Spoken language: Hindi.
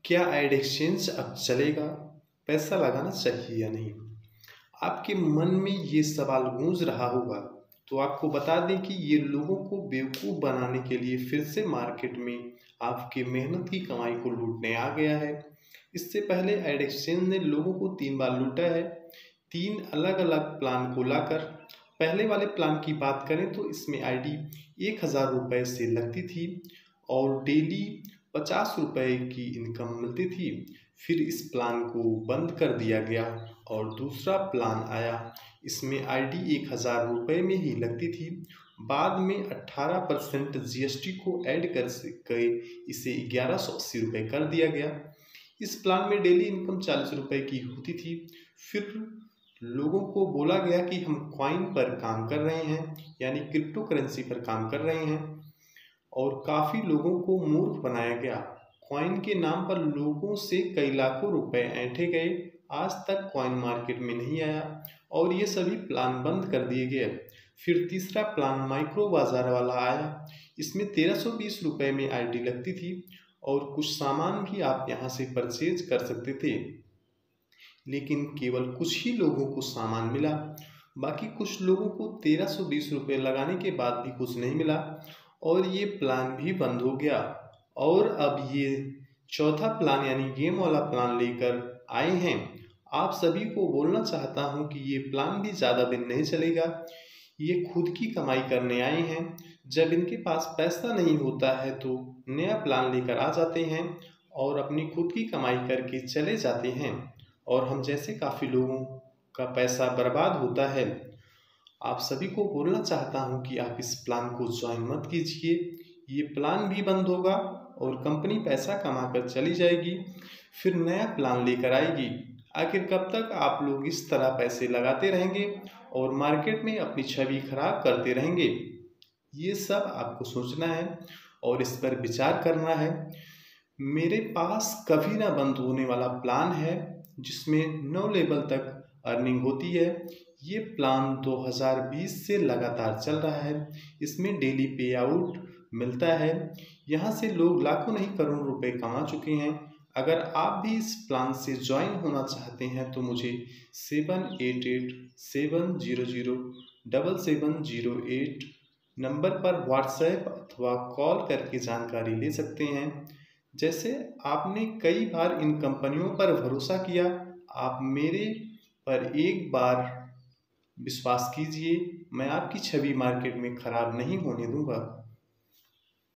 क्या एड एक्सचेंज अब चलेगा? पैसा लगाना चाहिए या नहीं? आपके मन में ये सवाल गूंज रहा होगा, तो आपको बता दें कि ये लोगों को बेवकूफ़ बनाने के लिए फिर से मार्केट में आपकी मेहनत की कमाई को लूटने आ गया है। इससे पहले एड एक्सचेंज ने लोगों को 3 बार लूटा है, 3 अलग-अलग प्लान को लाकर। पहले वाले प्लान की बात करें तो इसमें आईडी 1000 रुपये से लगती थी और डेली 50 रुपये की इनकम मिलती थी। फिर इस प्लान को बंद कर दिया गया और दूसरा प्लान आया। इसमें आईडी 1000 रुपये में ही लगती थी। बाद में 18% जीएसटी को ऐड कर इसे 1180 रुपये कर दिया गया। इस प्लान में डेली इनकम 40 रुपये की होती थी। फिर लोगों को बोला गया कि हम कॉइन पर काम कर रहे हैं, यानी क्रिप्टो करेंसी पर काम कर रहे हैं, और काफ़ी लोगों को मूर्ख बनाया गया। कॉइन के नाम पर लोगों से कई लाखों रुपए ऐंठे गए। आज तक कॉइन मार्केट में नहीं आया और ये सभी प्लान बंद कर दिए गए। फिर तीसरा प्लान माइक्रो बाजार वाला आया। इसमें 1320 रुपये में आईडी लगती थी और कुछ सामान भी आप यहाँ से परचेज कर सकते थे, लेकिन केवल कुछ ही लोगों को सामान मिला। बाकी कुछ लोगों को 1320 रुपये लगाने के बाद भी कुछ नहीं मिला और ये प्लान भी बंद हो गया। और अब ये चौथा प्लान यानी गेम वाला प्लान लेकर आए हैं। आप सभी को बोलना चाहता हूँ कि ये प्लान भी ज़्यादा दिन नहीं चलेगा। ये खुद की कमाई करने आए हैं। जब इनके पास पैसा नहीं होता है तो नया प्लान लेकर आ जाते हैं और अपनी खुद की कमाई करके चले जाते हैं, और हम जैसे काफ़ी लोगों का पैसा बर्बाद होता है। आप सभी को बोलना चाहता हूं कि आप इस प्लान को ज्वाइन मत कीजिए। ये प्लान भी बंद होगा और कंपनी पैसा कमाकर चली जाएगी, फिर नया प्लान लेकर आएगी। आखिर कब तक आप लोग इस तरह पैसे लगाते रहेंगे और मार्केट में अपनी छवि खराब करते रहेंगे? ये सब आपको सोचना है और इस पर विचार करना है। मेरे पास कभी ना बंद होने वाला प्लान है जिसमें 9 लेवल तक अर्निंग होती है। ये प्लान 2020 से लगातार चल रहा है। इसमें डेली पे आउट मिलता है। यहाँ से लोग लाखों नहीं करोड़ रुपए कमा चुके हैं। अगर आप भी इस प्लान से ज्वाइन होना चाहते हैं तो मुझे 7887007708 नंबर पर व्हाट्सएप अथवा कॉल करके जानकारी ले सकते हैं। जैसे आपने कई बार इन कंपनियों पर भरोसा किया, आप मेरे पर एक बार विश्वास कीजिए। मैं आपकी छवि मार्केट में खराब नहीं होने दूंगा।